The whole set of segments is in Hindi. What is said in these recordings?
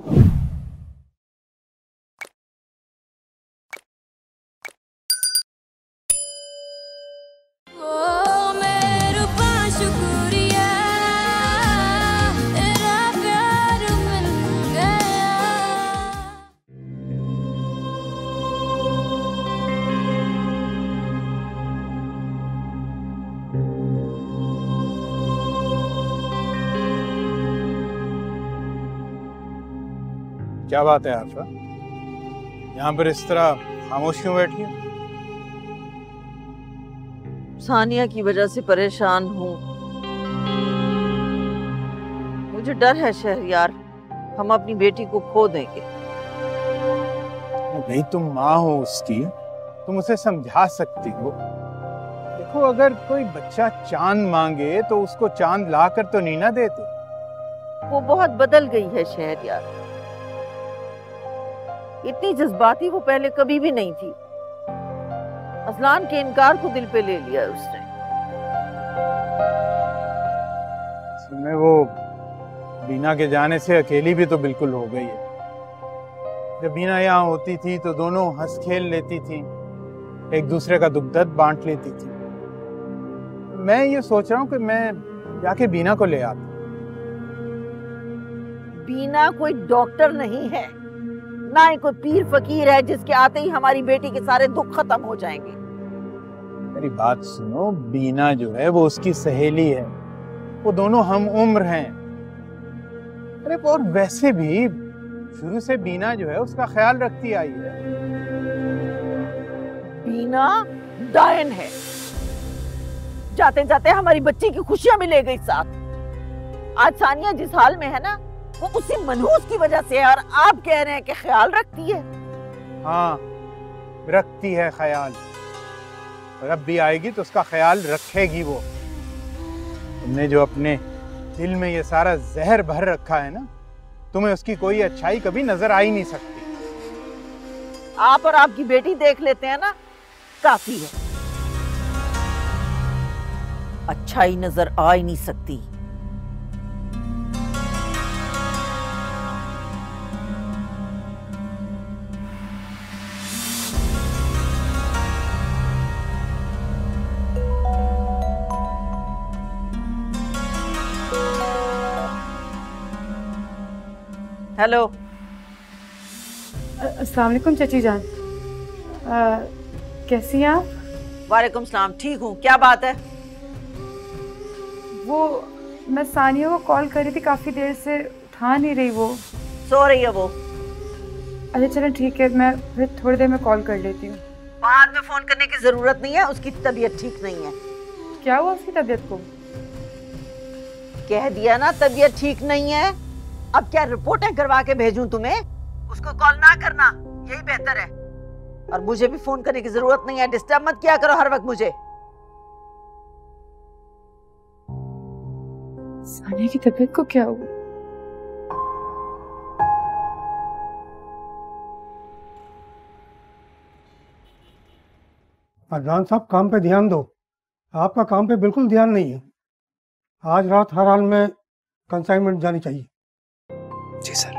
क्या बात है आफरा, यहाँ पर इस तरह खामोश क्यों बैठी हो? सानिया की वजह से परेशान हूँ। मुझे डर है शहरयार, हम अपनी बेटी को खो देंगे। भाई तुम माँ हो उसकी, तुम उसे समझा सकती हो। देखो अगर कोई बच्चा चांद मांगे तो उसको चांद ला कर तो नहीं ना देते। वो बहुत बदल गई है शहरयार, इतनी जज्बाती वो पहले कभी भी नहीं थी। अजलान के इनकार को दिल पे ले लिया उसने। सुने वो बीना के जाने से अकेली भी तो बिल्कुल हो गई है। जब बीना यहाँ होती थी तो दोनों हंस खेल लेती थी, एक दूसरे का दुख दर्द बांट लेती थी। मैं ये सोच रहा हूँ कि मैं जाके बीना को ले आता। बीना कोई डॉक्टर नहीं है, ना ही कोई पीर फकीर है जिसके आते ही हमारी बेटी के सारे दुख खत्म हो जाएंगे। मेरी बात सुनो, बीना जो है वो उसकी सहेली है, वो दोनों हम उम्र हैं। अरे और वैसे भी शुरू से बीना जो है उसका ख्याल रखती आई है। बीना डायन है, जाते जाते हमारी बच्ची की खुशियां भी ले गई साथ। आज सानिया जिस हाल में है ना, वो उसी मनहूस की वजह से है, और आप कह रहे हैं कि ख्याल रखती है। हाँ रखती है ख्याल, और अब भी आएगी तो उसका ख्याल रखेगी वो। तुमने जो अपने दिल में ये सारा जहर भर रखा है ना, तुम्हें उसकी कोई अच्छाई कभी नजर आ ही नहीं सकती। आप और आपकी बेटी देख लेते हैं ना, काफी है। अच्छाई नजर आ ही नहीं सकती। हेलो। अस्सलाम वालेकुम चाची जान, कैसी हैं आप? वालेकुम सलाम, ठीक हूँ। क्या बात है? वो मैं सानिया को कॉल कर रही थी, काफी देर से उठा नहीं रही, वो सो रही है वो। अच्छा चलो ठीक है, मैं फिर थोड़ी देर में कॉल कर लेती हूँ। बाद में फोन करने की जरूरत नहीं है, उसकी तबीयत ठीक नहीं है। क्या हुआ उसकी तबीयत को? कह दिया ना, तबीयत ठीक नहीं है। अब क्या रिपोर्टें करवा के भेजूं तुम्हें? उसको कॉल ना करना, यही बेहतर है। और मुझे भी फोन करने की जरूरत नहीं है, डिस्टर्ब मत किया करो हर वक्त मुझे। सानिया की तबीयत को क्या हुआ? अदनान साहब काम पे ध्यान दो, आपका काम पे बिल्कुल ध्यान नहीं है। आज रात हर हाल में कंसाइनमेंट जानी चाहिए। जी सर।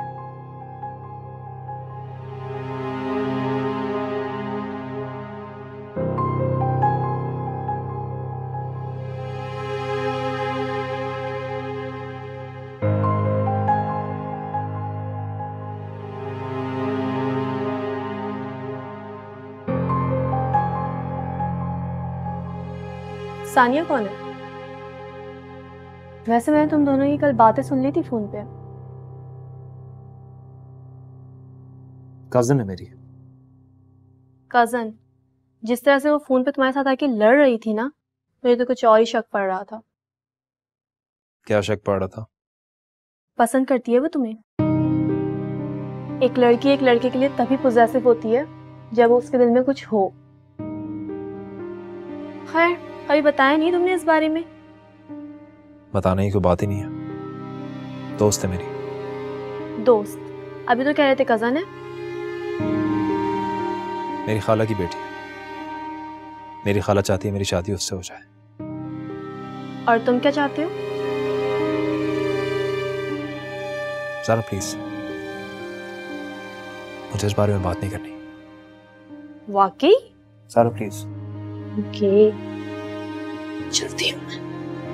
सानिया कौन है? वैसे मैंने तुम दोनों की कल बातें सुन ली थी फोन पे। कजन है मेरी। कजन? जिस तरह से वो फोन पे तुम्हारे साथ आके लड़ रही थी ना, मुझे तो कुछ और ही शक पड़ रहा था। क्या शक पड़ रहा था? पसंद करती है वो तुम्हें। एक लड़की एक लड़के के लिए तभी पॉजेसिव होती है जब उसके दिल में कुछ हो। खैर कभी बताया नहीं तुमने इस बारे में? बताने की कोई बात ही नहीं है, दोस्त है मेरी। दोस्त? अभी तो कह रहे थे कजन है। मेरी खाला की बेटी है। मेरी खाला चाहती है मेरी शादी उससे हो जाए। और तुम क्या चाहते हो? सारा प्लीज मुझे इस बारे में बात नहीं करनी। वाकई? सारा प्लीज। ओके, चलती हूँ मैं।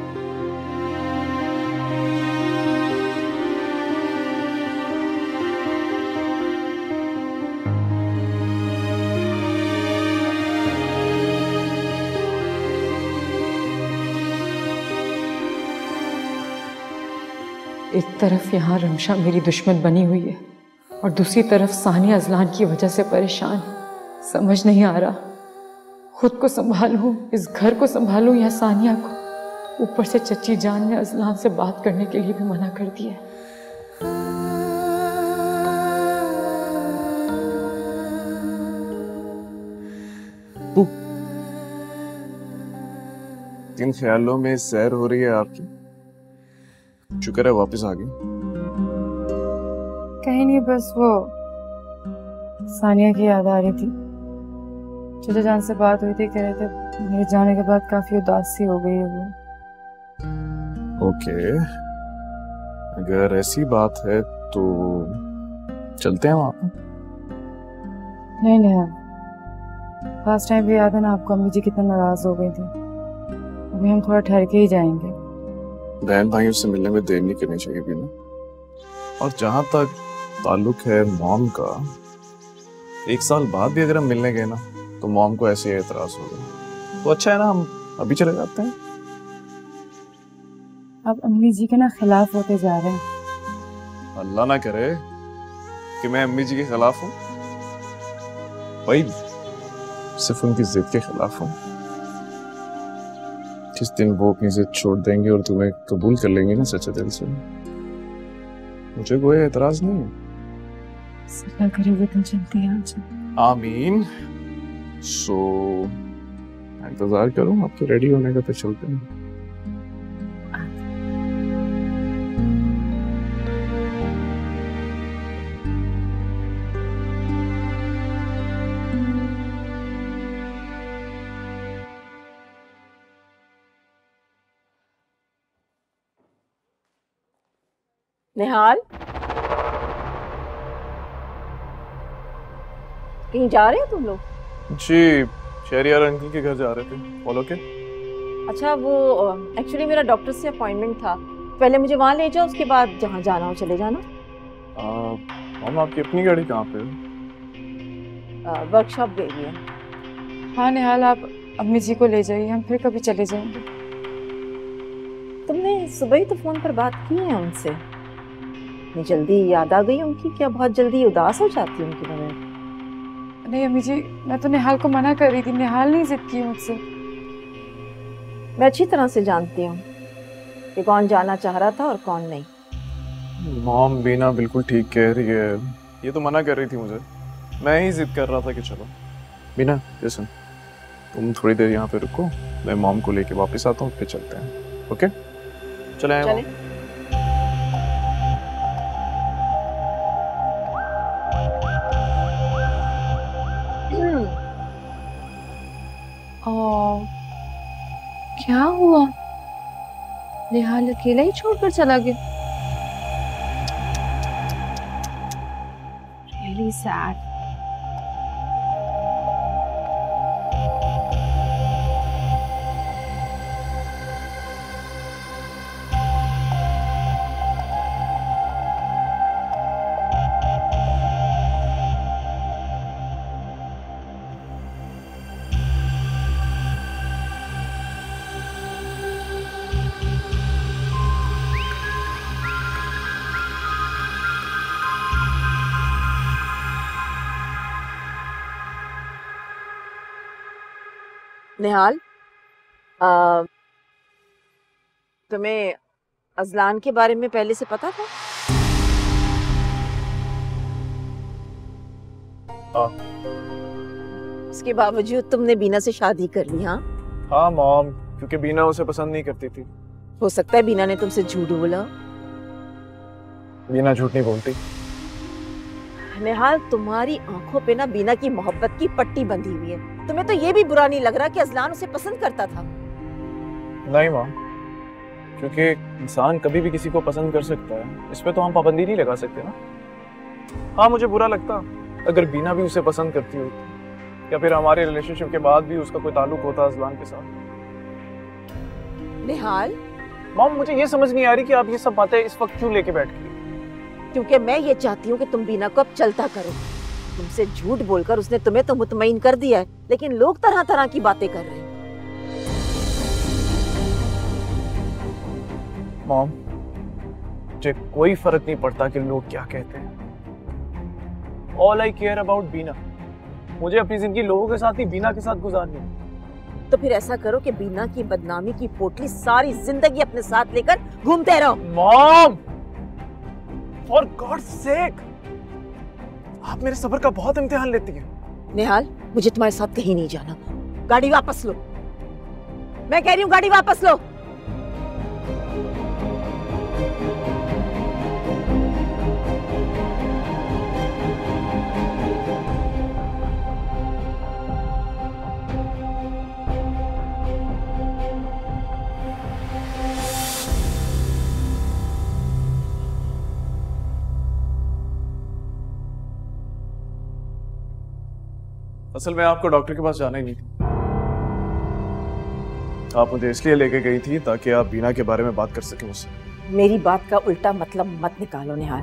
एक तरफ यहाँ रमशा मेरी दुश्मन बनी हुई है और दूसरी तरफ सानिया अजलान की वजह से परेशान है। समझ नहीं आ रहा खुद को संभालूं, इस घर को संभालूं या सानिया को। ऊपर से चच्ची जान ने अजलान से बात करने के लिए भी मना कर दिया। किन ख्यालों में सैर हो रही है आपकी? शुक्र है वापस आ गई। कहीं नहीं, बस वो सानिया की याद आ रही थी। चचा जान से बात हुई थी, कह रहे थे मेरे जाने के बाद काफी उदास सी हो गई है वो। ओके, अगर ऐसी बात है तो चलते हैं वहां पर। नहीं नहीं, लास्ट टाइम भी याद है ना आपको, अम्मी जी कितना नाराज हो गई थी। अभी हम थोड़ा ठहर के ही जाएंगे। बहन भाइयों से मिलने में देर नहीं करनी चाहिए भी ना। और जहां तक ताल्लुक है मॉम का, एक साल बाद भी अगर हम मिलने गए ना तो मॉम को ऐसे एतराज होगा। तो अच्छा है ना, हम अभी चले जाते हैं। अब अम्मी जी के ना खिलाफ होते जा रहे हैं। अल्लाह ना करे कि मैं अम्मी जी के खिलाफ हूँ भाई, सिर्फ उनकी जिद के खिलाफ हूँ। जिस दिन वो अपनी जिद छोड़ देंगे और तुम्हें कबूल कर लेंगे ना सच्चे दिल से, मुझे कोई एतराज नहीं है। सल्ला करे वो दिन चलती है आज। आमीन। सो इंतजार करूँ आपके रेडी होने का, फिर चलते हैं। निहाल, कहीं जा रहे हो तुम लोग? जी, शहरियार अंकल के घर जा रहे थे। फॉलो के? अच्छा, वो एक्चुअली मेरा डॉक्टर से अपॉइंटमेंट था, पहले मुझे वहाँ ले जाओ, उसके बाद जहाँ जाना हो चले जाना। हम आपकी अपनी गाड़ी कहाँ पे? वर्कशॉप गई है। हाँ निहाल, आप अम्मी जी को ले जाइए, हम फिर कभी चले जाएंगे। तुमने सुबह ही तो फोन पर बात की है उनसे? इतनी जल्दी याद आ गई उनकी? क्या बहुत जल्दी उदास हो जाती है उनके बगैर? नहीं अम्मी जी, मैं तो निहाल को मना कर रही थी, निहाल नहीं जिद की मुझसे। मैं अच्छी तरह से जानती हूँ कि कौन जाना चाह रहा था और कौन नहीं। मॉम बीना बिल्कुल ठीक कह रही है, ये तो मना कर रही थी मुझे, मैं ही जिद कर रहा था कि चलो। बीना लिसन, तुम थोड़ी देर यहाँ पे रुको, मैं मॉम को लेके वापस आता हूँ, फिर चलते हैं। ओके चले? क्या हुआ? निहाल अकेला ही छोड़कर चला गया। Really sad. निहाल, तुम्हें अजलान के बारे में पहले से पता था? उसके बावजूद तुमने बीना से शादी कर ली? हाँ मॉम, क्योंकि बीना उसे पसंद नहीं करती थी। हो सकता है बीना ने तुमसे झूठ बोला। बीना झूठ नहीं बोलती। निहाल, तुम्हारी आंखों पे ना बीना की मोहब्बत की पट्टी बंधी हुई है। तुम्हें तो ये भी बुरा नहीं लग रहा कि अजलान उसे पसंद करता था? नहीं मॉम, क्योंकि इंसान कभी भी किसी को पसंद कर सकता है, इस पे तो हम पाबंदी नहीं लगा सकते ना। हाँ मुझे बुरा लगता अगर बीना भी उसे पसंद करती होती या फिर हमारे रिलेशनशिप के बाद भी उसका कोई ताल्लुक होता अजलान के साथ। निहाल, मॉम मुझे ये समझ नहीं आ रही कि आप ये सब बातें इस वक्त क्यों लेके बैठ गई। क्योंकि मैं ये चाहती हूँ कि तुम बीना को अब चलता करो। तुमसे झूठ बोलकर उसने तुम्हें तो मुतमईन कर दिया है, लेकिन लोग तरह तरह की बातें कर रहे हैं। मॉम मुझे कोई फर्क नहीं पड़ता कि लोग क्या कहते हैं। All I care about Beena. मुझे अपनी जिंदगी लोगों के साथ नहीं, बीना के साथ गुजारनी है। तो फिर ऐसा करो कि बीना की बदनामी की पोटली सारी जिंदगी अपने साथ लेकर घूमते रहो। मॉम फॉर गॉड सेक, आप मेरे सब्र का बहुत इम्तिहान लेती हैं। निहाल, मुझे तुम्हारे साथ कहीं नहीं जाना। गाड़ी वापस लो। मैं कह रही हूँ गाड़ी वापस लो। असल में आपको डॉक्टर के पास जाना ही नहीं था। आप मुझे इसलिए लेके गई थी ताकि आप बीना के बारे में बात कर सकें मुझसे। मेरी बात का उल्टा मतलब मत निकालो निहाल।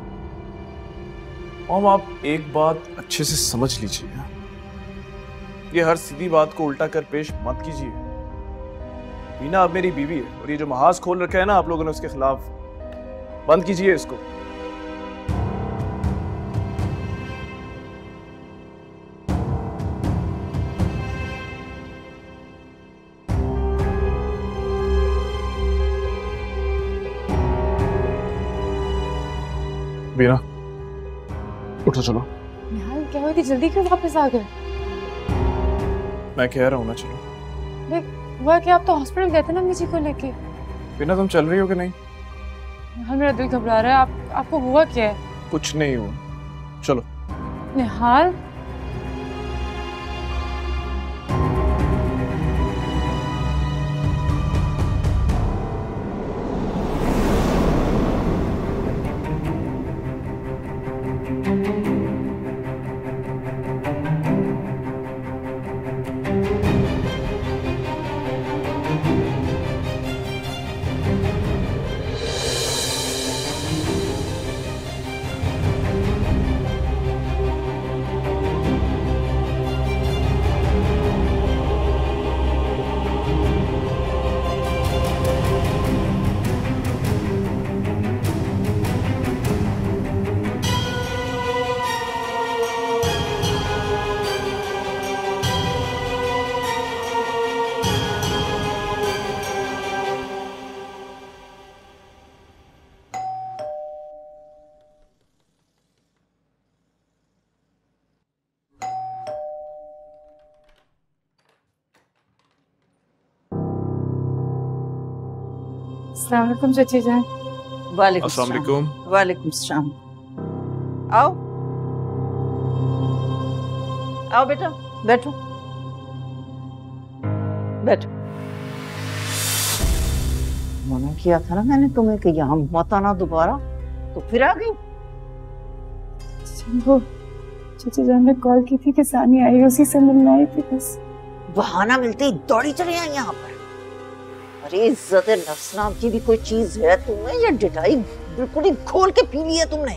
मॉम आप एक बात अच्छे से समझ लीजिए, ये हर सीधी बात को उल्टा कर पेश मत कीजिए। बीना अब मेरी बीवी है और ये जो महाज खोल रखा है ना आप लोगों ने उसके खिलाफ, बंद कीजिए इसको। बीना उठो, चलो। निहाल, क्या हुआ? जल्दी क्यों वापस आ गए? मैं कह रहा हूँ ना चलो। हुआ क्या? आप तो हॉस्पिटल गए थे ना मिजी को लेके। बीना तुम चल रही हो कि नहीं? निहाल, मेरा दिल घबरा रहा है। आपको हुआ क्या है? कुछ नहीं हुआ, चलो। निहाल, अस्सलाम वालेकुम चाची जान। वालेकुम अस्सलाम वालेकुम। वालेकुम सलाम। आओ आओ बेटा, बैठो बैठो। मना किया था ना मैंने तुम्हें कि यहाँ मत आना दोबारा, तो फिर आ गई। वो चाची जान ने कॉल की थी कि सानी आई, उसी से मिलने आई थी बस। बहाना मिलते ही दौड़ी चली आई यहाँ पर। अरे इज्जत नफ्स नाम की भी कोई चीज है तुम्हें, या डिटाई बिल्कुल ही खोल के पी ली है तुमने?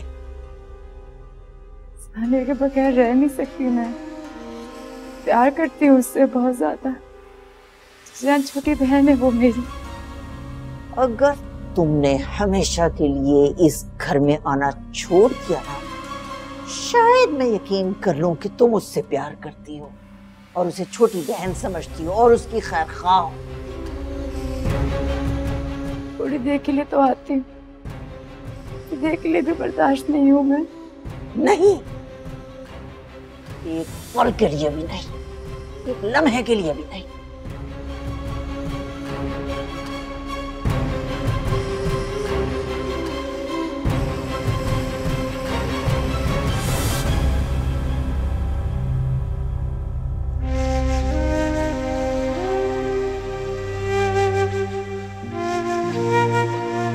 सानी के बगैर रह नहीं सकती मैं, प्यार करती हूँ उससे बहुत ज्यादा। चाची जान छोटी बहन है वो मेरी। अगर तुमने हमेशा के लिए इस घर में आना छोड़ दिया ना, शायद मैं यकीन कर लूं कि तुम उससे प्यार करती हो और उसे छोटी बहन समझती हो और उसकी खैर खा हो। थोड़ी देर के लिए तो आती हूँ, देर के लिए भी बर्दाश्त नहीं हूँ मैं। नहीं, एक पल के लिए भी नहीं, एक लम्हे के लिए भी नहीं।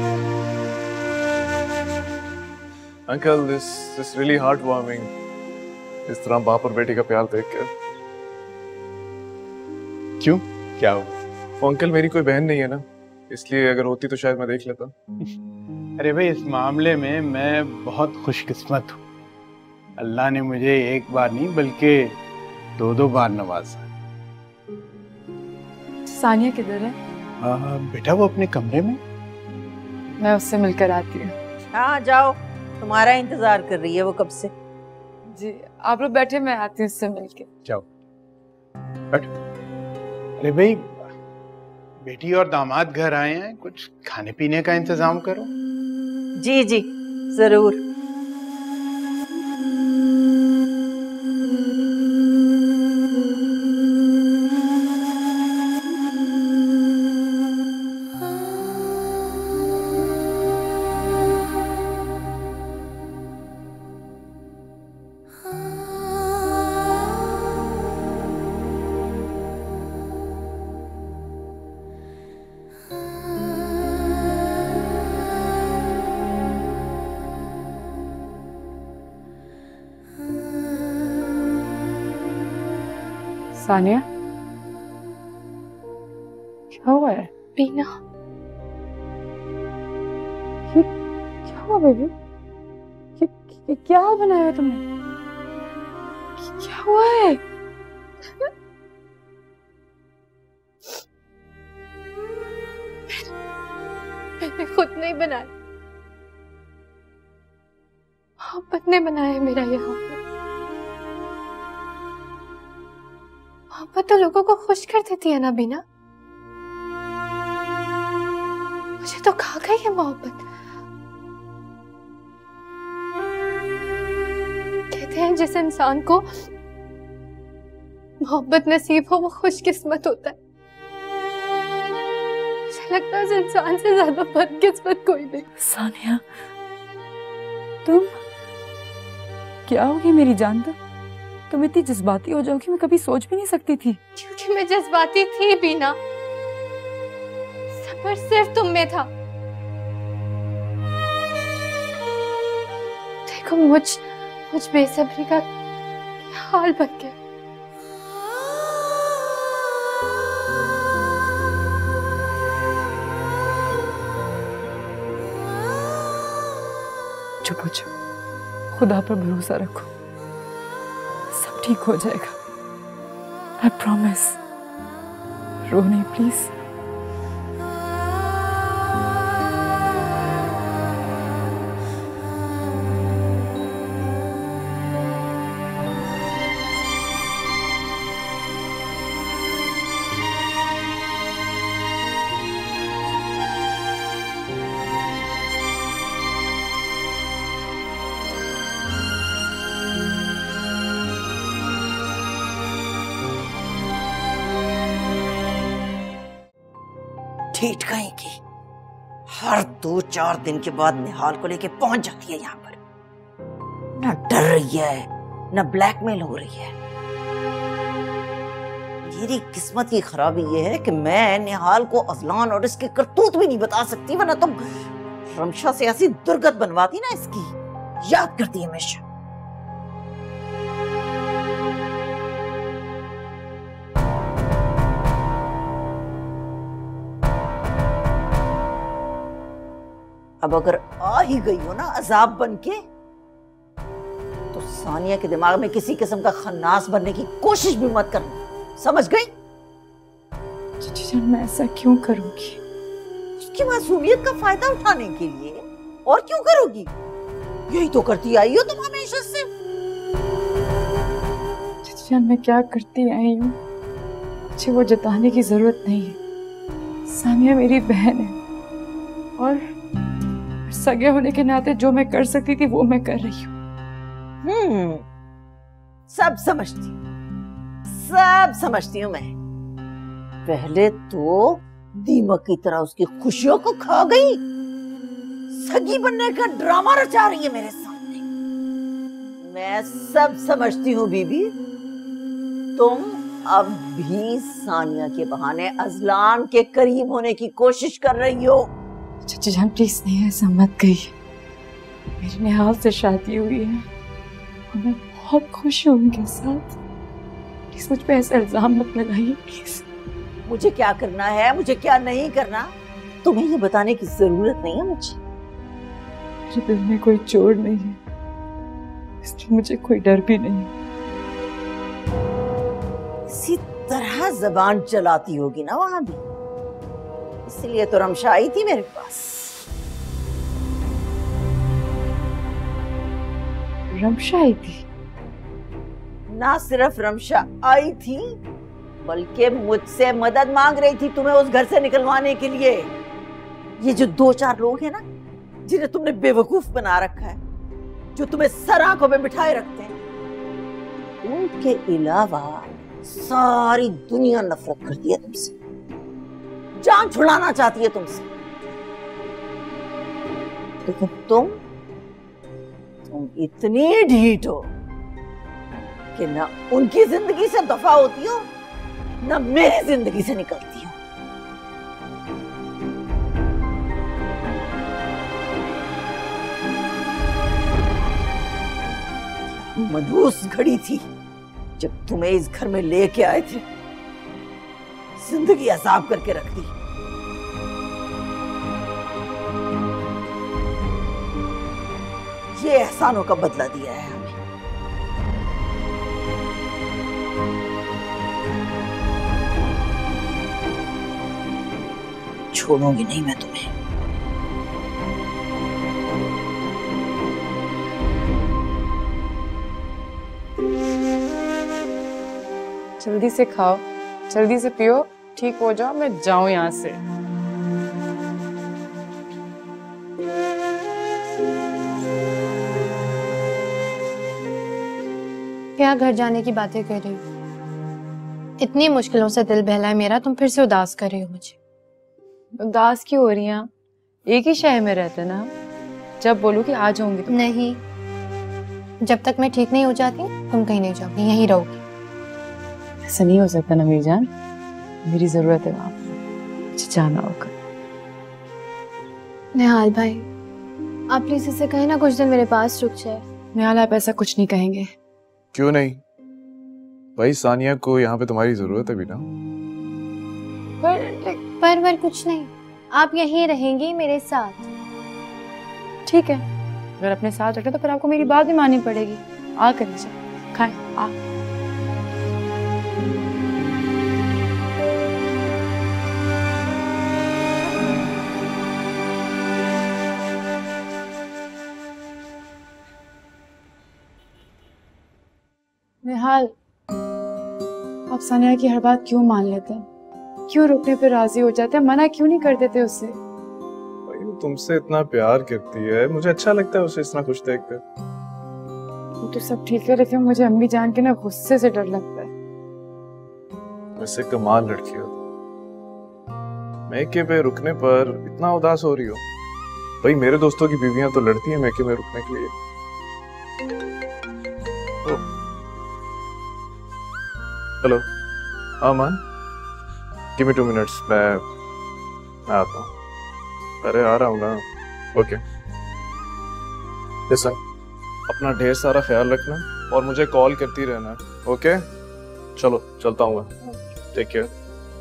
Uncle, this really heartwarming. इस तरह बाप और बेटी का प्यार देख कर। क्यों, क्या हो? वो अंकल मेरी कोई बहन नहीं है ना, इसलिए अगर होती तो शायद मैं देख लेता। अरे भाई, इस मामले में मैं बहुत खुशकिस्मत हूँ। अल्लाह ने मुझे एक बार नहीं बल्कि 2-2 बार नवाजा। सानिया किधर है? बेटा वो अपने कमरे में। मैं उससे मिलकर आती हूँ। हाँ जाओ, तुम्हारा इंतजार कर रही है वो कब से। जी आप लोग बैठे, मैं आती हूँ उससे मिलके। जाओ बैठ। अरे भाई, बेटी और दामाद घर आए हैं, कुछ खाने पीने का इंतजाम करो। जी जी जरूर। सानिया, क्या हुआ है? बीना, ये क्या हुआ बेबी? ये क्या बनाया है तुमने? क्या हुआ है? मैंने खुद नहीं बनाया, मोहब्बत ने बनाया है मेरा यहाँ। मोहब्बत तो लोगों को खुश कर देती है ना बीना। मुझे तो खा गई है मोहब्बत। कहते हैं जिस इंसान को मोहब्बत नसीब हो वो खुशकिस्मत होता है। मुझे लगता है उस इंसान से ज्यादा बदकिस्मत कोई नहीं। सानिया, तुम क्या होगी मेरी जान? तुम इतनी जज्बाती हो जाओगी, मैं कभी सोच भी नहीं सकती थी। क्योंकि मैं जज्बाती थी बीना, सब्र सिर्फ तुम में था। देखो मुझ बेसब्री का क्या हाल बन गया। चुप हो जाओ, खुदा पर भरोसा रखो, सब ठीक हो जाएगा। I promise. रो नहीं प्लीज। ठीक कहेंगी, हर 2-4 दिन के बाद निहाल को लेके पहुंच जाती है यहाँ पर। न डर रही है न ब्लैकमेल हो रही है। मेरी किस्मत की खराबी ये है कि मैं निहाल को अजलान और इसके करतूत भी नहीं बता सकती, वरना तो रमशा से ऐसी दुर्गत बनवाती ना इसकी। याद करती है हमेशा। अब अगर आ ही गई हो ना अजाब बन के, तो सानिया के दिमाग में किसी किस्म का खन्नास बनने की कोशिश भी मत करना, समझ गई? चाची, मैं ऐसा क्यों करूंगी? उसकी मासूमियत का फायदा उठाने के लिए। और क्यों करोगी? यही तो करती आई हो तुम हमेशा से। चाची, मैं क्या करती आई हूँ, मुझे वो जताने की जरूरत नहीं है। सानिया मेरी बहन है और सगे होने के नाते जो मैं कर सकती थी वो मैं कर रही हूँ। सब समझती हूँ मैं। पहले तो दीमक की तरह उसकी खुशियों को खा गई, सगी बनने का ड्रामा रचा रही है मेरे सामने। मैं सब समझती हूँ बीबी। तुम अब भी सानिया के बहाने अजलान के करीब होने की कोशिश कर रही हो। चाची जान प्लीज नहीं, ऐसा मत कहिए। मेरी निहाल से शादी हुई है और मैं बहुत खुश हूँ उनके साथ। प्लीज मुझ पे ऐसा इल्जाम मत लगाइए प्लीज। मुझे क्या करना है, मुझे क्या नहीं करना, तुम्हें ये बताने की जरूरत नहीं है मुझे। मेरे दिल में कोई चोर नहीं है, इसलिए मुझे कोई डर भी नहीं। इसी तरह जबान चलाती होगी ना वहां भी, इसलिए तो रमशा आई थी मेरे पास। रमशा आई थी? ना सिर्फ रमशा आई थी, बल्कि मुझसे मदद मांग रही थी तुम्हें उस घर से निकलवाने के लिए। ये जो 2-4 लोग हैं ना, जिन्हें तुमने बेवकूफ बना रखा है, जो तुम्हें सर आंखों में बिठाए रखते हैं, उनके अलावा सारी दुनिया नफरत करती है तुमसे, जान छुड़ाना चाहती है तुमसे। लेकिन तुम इतनी ढीठ हो कि ना उनकी जिंदगी से दफा होती हो, ना मेरी जिंदगी से निकलती हो। मनहूस घड़ी थी जब तुम्हें इस घर में लेके आए थे, जिंदगी अजाब करके रख दी। ये एहसानों का बदला दिया है हमें। छोड़ूंगी नहीं मैं तुम्हें। जल्दी से खाओ, जल्दी से पियो, ठीक हो जाओ, मैं जाऊं यहाँ से। क्या घर जाने की बातें कर रही हो? इतनी मुश्किलों से दिल बहला है मेरा, तुम फिर से उदास कर रही हो मुझे। उदास क्यों हो रही हैं? एक ही शहर में रहते ना, जब बोलूं कि आ जाऊंगी तो। नहीं, जब तक मैं ठीक नहीं हो जाती तुम कहीं नहीं जाओगी, यहीं रहोगी। ऐसा नहीं हो सकता ना मेरी जान, मेरी जरूरत है वहां, मुझे जाना होगा। निहाल भाई, आप प्लीज इसे कहें ना कुछ दिन मेरे पास रुक जाए। निहाल, आप ऐसा कुछ नहीं कहेंगे। क्यों नहीं भाई, सानिया को यहाँ पे तुम्हारी जरूरत है भी ना। पर कुछ नहीं, आप यहीं रहेंगी मेरे साथ। ठीक है, अगर अपने साथ रखे तो फिर आपको मेरी बात भी माननी पड़ेगी। आ कर खाए आ। निहाल, आप सानिया की हर बात क्यों मान लेते हैं? क्यों रुकने पे राजी हो जाते हैं? मना क्यों नहीं कर देते उससे? भाई वो तुमसे इतना प्यार करती है, मुझे अच्छा लगता है उसे इतना खुश देखकर। वो तो सब ठीक है, लेकिन मुझे अम्मी जान के ना गुस्से से डर लगता है। वैसे कमाल लड़की हो, मैके पे रुकने पर इतना उदास हो रही हो। भाई मेरे दोस्तों की बीवियां तो लड़ती हैं मैके में रुकने के लिए। हेलो, हाँ मान, गिव मी 2 मिनट्स, मैं आता हूँ। अरे आ रहा हूँ ना। ओके लिसन, अपना ढेर सारा ख्याल रखना और मुझे कॉल करती रहना। ओके चलो चलता हूँ, टेक केयर।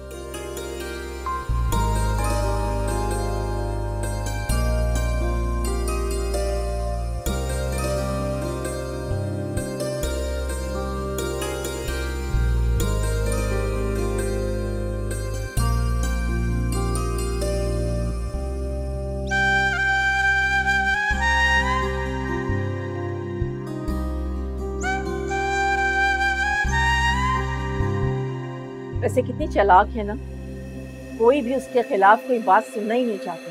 वैसे कितनी चालाक है ना, कोई भी उसके खिलाफ कोई बात सुनना ही नहीं चाहती।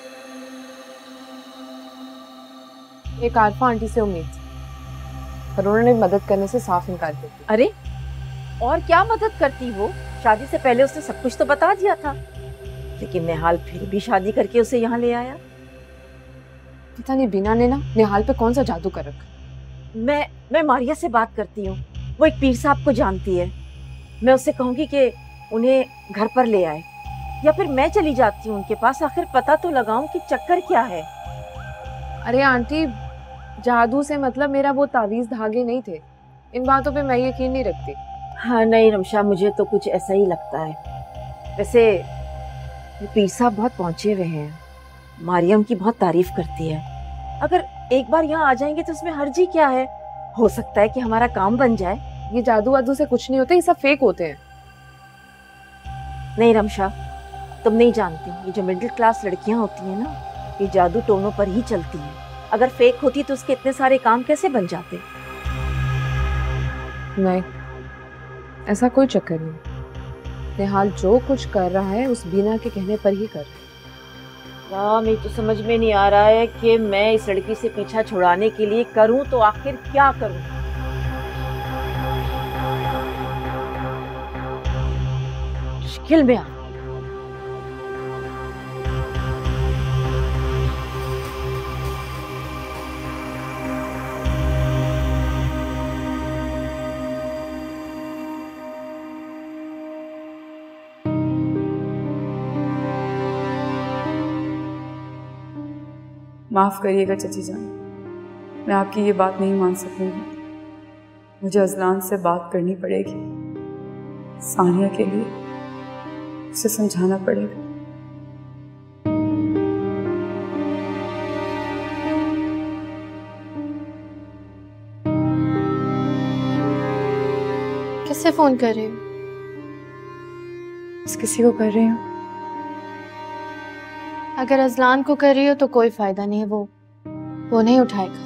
एक आरफा आंटी से उम्मीद थी, पर उन्होंने मदद करने से साफ इनकार कर दिया। अरे और क्या मदद करती वो, शादी से पहले उसने सब कुछ तो बता दिया था, लेकिन निहाल फिर भी शादी करके उसे यहाँ ले आया। पता नहीं बीना ने ना निहाल पे कौन सा जादू कर रखा। मैं मारिया से बात करती हूँ, वो एक पीर साहब को जानती है। मैं उससे कहूंगी कि उन्हें घर पर ले आए, या फिर मैं चली जाती हूँ उनके पास, आखिर पता तो लगाऊं कि चक्कर क्या है। अरे आंटी, जादू से मतलब मेरा वो तावीज धागे नहीं थे, इन बातों पे मैं यकीन नहीं रखती। हाँ नहीं रमशा, मुझे तो कुछ ऐसा ही लगता है। वैसे पीर साहब बहुत पहुंचे हुए हैं, मारियम की बहुत तारीफ करती है। अगर एक बार यहाँ आ जाएंगे तो उसमें हर्जी क्या है? हो सकता है कि हमारा काम बन जाए। ये जादू वादू से कुछ नहीं होता, ये सब फेक होते हैं। नहीं रमशा, तुम नहीं जानती, ये जो मिडिल क्लास लड़कियां होती हैं ना, ये जादू टोनों पर ही चलती हैं। अगर फेक होती तो उसके इतने सारे काम कैसे बन जाते? नहीं, ऐसा कोई चक्कर नहीं। निहाल जो कुछ कर रहा है उस बीना के कहने पर ही कर रहा है। मुझे तो समझ में नहीं आ रहा है कि मैं इस लड़की से पीछा छुड़ाने के लिए करूं तो आखिर क्या करूं। मुश्किल में आ। माफ़ करिएगा चची जान, मैं आपकी ये बात नहीं मान सकूंगी। मुझे अजलान से बात करनी पड़ेगी, सानिया के लिए उसे समझाना पड़ेगा। किससे फोन कर रही हो? बस किसी को कर रही हूँ। अगर अजलान को कर रही हो तो कोई फायदा नहीं है, वो नहीं उठाएगा।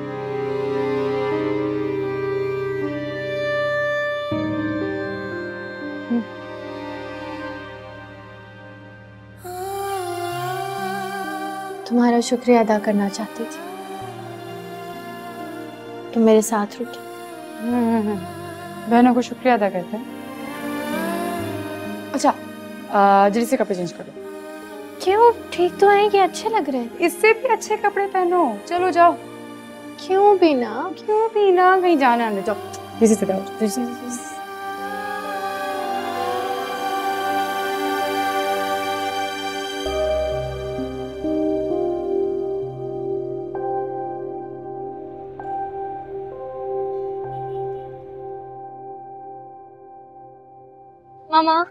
तुम्हारा शुक्रिया अदा करना चाहती थी, तुम मेरे साथ रुकी। बहनों को शुक्रिया अदा करते हैं। अच्छा, जल्दी से कपड़े चेंज करो। क्यों? ठीक तो है, ये अच्छे लग रहे हैं। इससे भी अच्छे कपड़े पहनो। चलो जाओ। क्यों बीना? क्यों बीना? कहीं जाना है, जाओ। किसी से जाओ। मामा।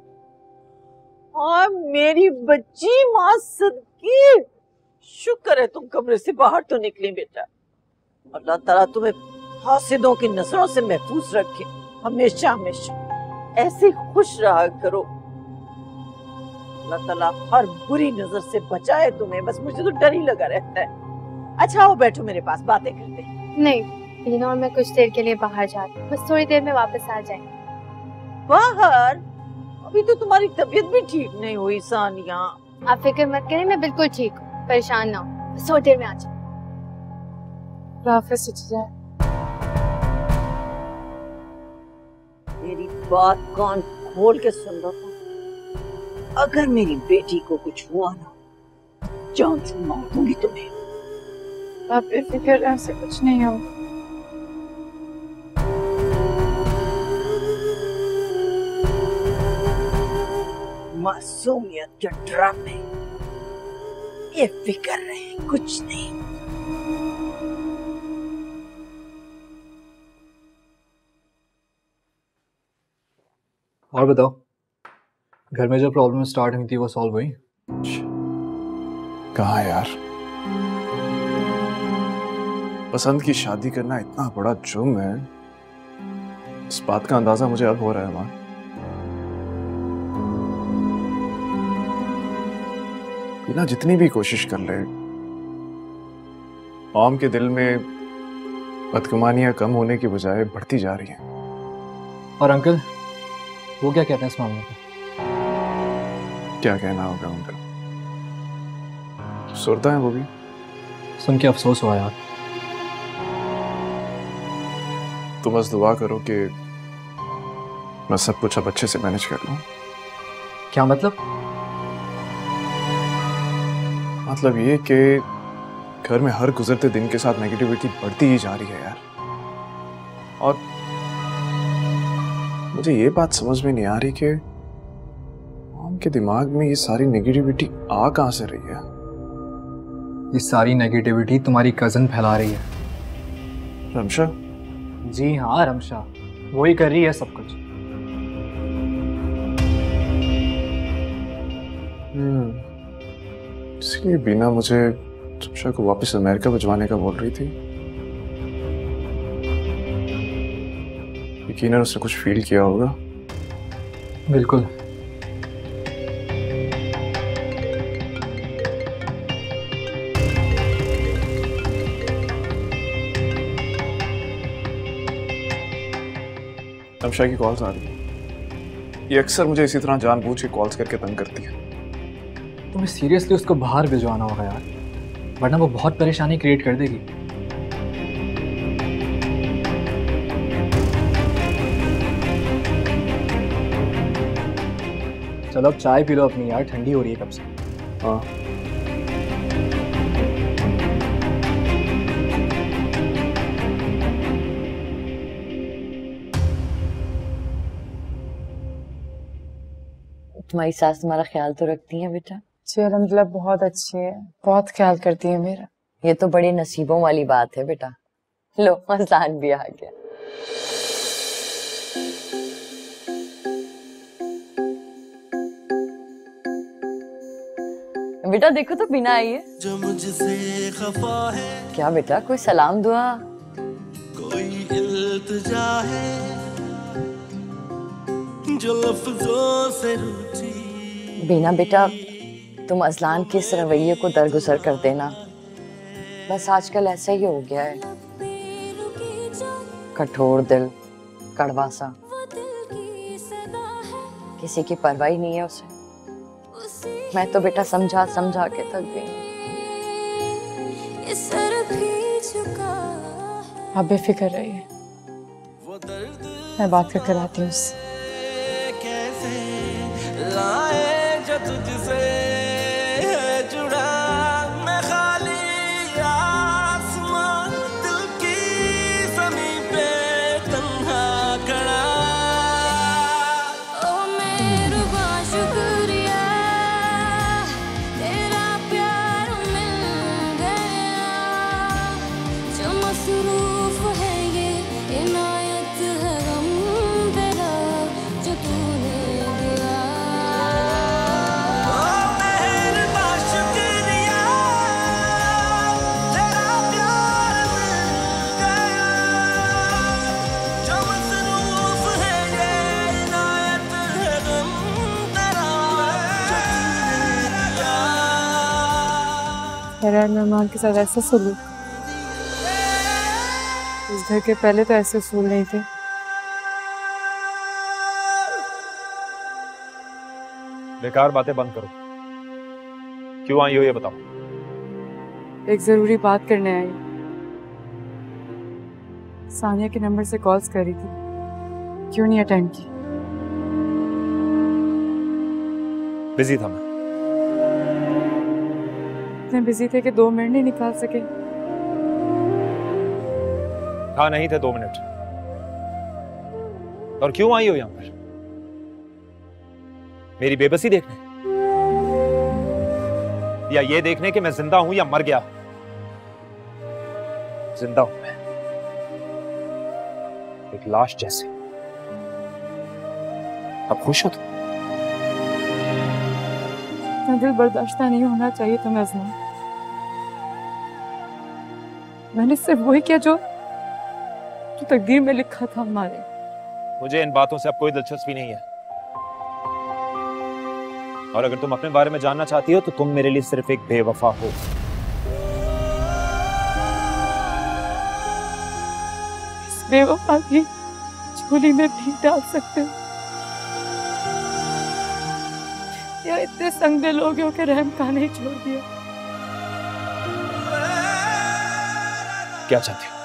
और मेरी बच्ची माँ सदकी, शुक्र है तुम कमरे से बाहर तो निकली बेटा। अल्लाह ताला तुम्हें हासिदों की नजरों से महफूज रखे, हमेशा हमेशा ऐसे खुश रहा करो। अल्लाह ताला हर बुरी नजर से बचाए तुम्हें। बस मुझे तो डर ही लगा रहता है। अच्छा आओ बैठो मेरे पास, बातें करते हैं। नहीं, बीना और मैं कुछ देर के लिए बाहर जा रही हूँ, बस थोड़ी देर में वापस आ जाएंगे। बाहर? अभी तो तुम्हारी तबीयत भी ठीक नहीं हुई सानिया। आप फिक्र मत करें, मैं बिल्कुल ठीक हूँ, परेशान ना हो, बस थोड़ी देर में आ जाओ। मेरी बात कान खोल के सुन लो। अगर मेरी बेटी को कुछ हुआ ना, जान से मार दूंगी तुम्हें। आप बेफिक्र, ऐसे कुछ नहीं हो। मासूमियत के ड्रामे, ये फिक्र रहे, कुछ नहीं। और बताओ, घर में जो प्रॉब्लम स्टार्ट हुई थी वो सॉल्व हुई? कहाँ यार, पसंद की शादी करना इतना बड़ा जुर्म है, इस बात का अंदाजा मुझे अब हो रहा है माँ। बिना जितनी भी कोशिश कर ले, मॉम के दिल में बदगुमानियां कम होने की बजाय बढ़ती जा रही हैं। और अंकल वो क्या कहते हैं इस मामले पे? क्या कहना होगा उनका, सुरता है वो भी। सुन के अफसोस हुआ यार। तुम बस दुआ करो कि मैं सब कुछ अब अच्छे से मैनेज कर लूं। क्या मतलब? मतलब ये कि घर में हर गुजरते दिन के साथ नेगेटिविटी बढ़ती ही जा रही है यार। और मुझे ये बात समझ में नहीं आ रही कि मॉम के दिमाग में ये सारी नेगेटिविटी आ कहां से रही है। ये सारी नेगेटिविटी तुम्हारी कजन फैला रही है। रमशा, जी हाँ रमशा, वही कर रही है सब कुछ। इसलिए बीना मुझे रमशा को वापस अमेरिका भिजवाने का बोल रही थी। यकीनन उसने कुछ फील किया होगा। बिल्कुल। रमशा की कॉल्स आ रही है। ये अक्सर मुझे इसी तरह जानबूझ के कॉल्स करके तंग करती है। तुम्हें सीरियसली उसको बाहर भिजवाना होगा यार, वरना वो बहुत परेशानी क्रिएट कर देगी। चलो अब चाय पी लो अपनी यार, ठंडी हो रही है कब से। हाँ तुम्हारी सास तुम्हारा ख्याल तो रखती है बेटा? जी अलहमदुलिल्लाह बहुत अच्छी है, बहुत ख्याल करती है मेरा। ये तो बड़े नसीबों वाली बात है बेटा। लो अज़लान भी आ गया। बेटा देखो तो बिना आई है। जो मुझसे खफा है। क्या बेटा कोई सलाम दुआ? कोई इल्तिजा है जो लफ्जों से रूठी। बीना बेटा तुम अज़लान के इस रवैये को दरगुजर कर देना। बस आजकल ऐसा ही हो गया है, कठोर दिल, कड़वा सा, किसी की परवाह ही नहीं है उसे। मैं तो बेटा समझा समझा के थक गई। आप बेफिक्र रहिए, मैं बात कर आती हूँ उससे। जो तुझसे जुड़ा मैं खाली आसमान, दिल की ज़मीं पे तन्हा खड़ा। ओ मेरुबा शुक्रिया तेरा प्यार मिल गया, जो मसरूफ है ये इनायत है गम तेरा जो तूने दिया। गैर मेहमान के साथ ऐसा सलूक, इस घर के पहले तो ऐसे उसूल नहीं थे। बेकार बातें बंद करो, क्यों आई हो ये बताओ। एक जरूरी बात करने आई। सानिया के नंबर से कॉल्स कर रही थी, क्यों नहीं अटेंड की? बिजी था मैं। इतने बिजी थे कि 2 मिनट नहीं निकाल सके। हाँ नहीं थे 2 मिनट। और क्यों आई हो यहां पर? मेरी बेबसी देखने, या ये देखने कि मैं जिंदा हूं या मर गया? जिंदा हूं मैं, एक लाश जैसे। अब खुश हो तुम? दिल बर्दाश्त नहीं होना चाहिए तुम्हें अज़लान। मैंने सिर्फ वही किया जो तकदीर में लिखा था हमारे। मुझे इन बातों से अब कोई दिलचस्पी नहीं है, और अगर तुम अपने बारे में जानना चाहती हो तो तुम मेरे लिए सिर्फ एक बेवफा हो। इस बेवफा की झोली में भी डाल सकते हो, या इतने संगदे लोगों के रहम का नहीं छोड़ दिया। क्या चाहती हो?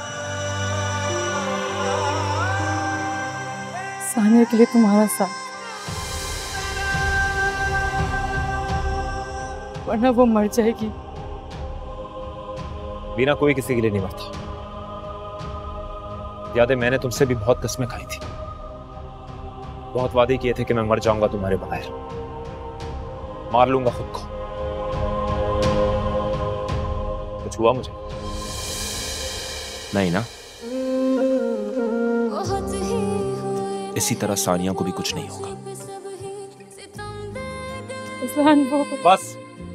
सानिया के लिए तुम्हारा साथ, वरना वो मर जाएगी। बिना कोई किसी के लिए नहीं मरता। याद है मैंने तुमसे भी बहुत कस्में खाई थी, बहुत वादे किए थे कि मैं मर जाऊंगा तुम्हारे बगैर, मार लूंगा खुद को। कुछ हुआ मुझे? नहीं ना। इसी तरह सानिया को भी कुछ नहीं होगा। बस,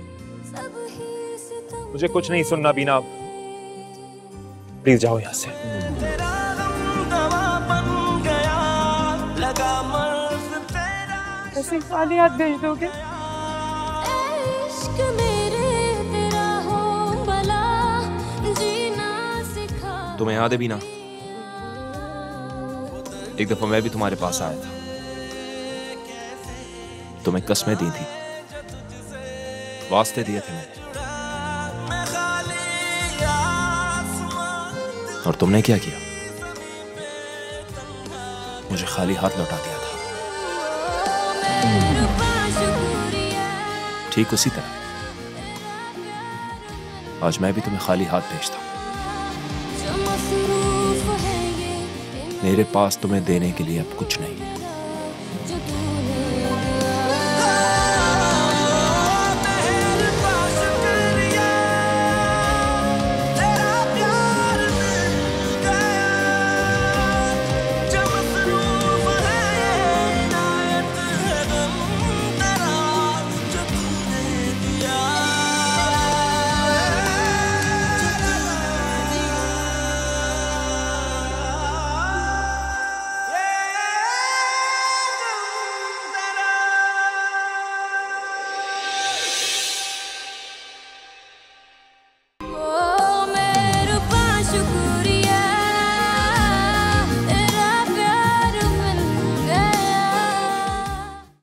मुझे कुछ नहीं सुनना बीना, प्लीज जाओ यहां से। ऐसे खाली हाथ भेज दोगे? तुम्हें याद है बीना, एक दफा मैं भी तुम्हारे पास आया था, तुम्हें कसमें दी थी, वास्ते दिए थे मैंने, और तुमने क्या किया? मुझे खाली हाथ लौटा दिया था। ठीक उसी तरह आज मैं भी तुम्हें खाली हाथ भेजता हूं। मेरे पास तुम्हें देने के लिए अब कुछ नहीं है।